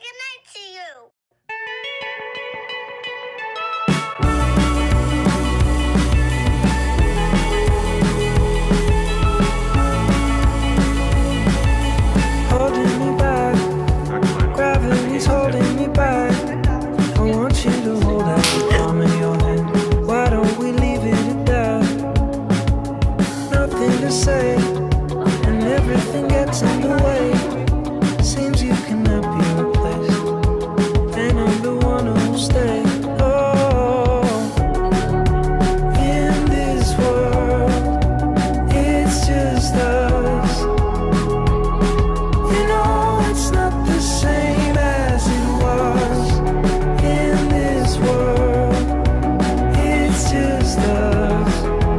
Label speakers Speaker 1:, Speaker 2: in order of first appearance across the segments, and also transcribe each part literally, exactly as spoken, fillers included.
Speaker 1: good night to you.
Speaker 2: Holding me back, gravity's holding me back. I want you to hold out the palm of your hand. Why don't we leave it at that? Nothing to say, and everything gets in the way. Seems you cannot be replaced, and I'm the one who'll stay. Oh, in this world, it's just us. You know it's not the same as it was. In this world, it's just us.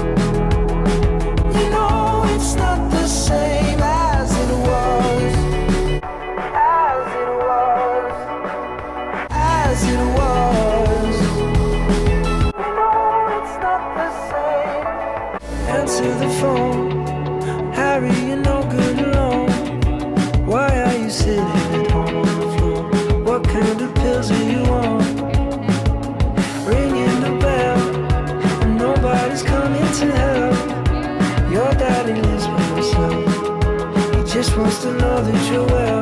Speaker 2: You know it's not the same as it was. As it was. As it was. You know it's not the same. Answer the phone. Harry, you're no good alone. Why are you sitting at home on the floor? What kind of pills are you on? Ringing the bell, and nobody's coming to help. Your daddy lives by himself. He just wants to know that you're well.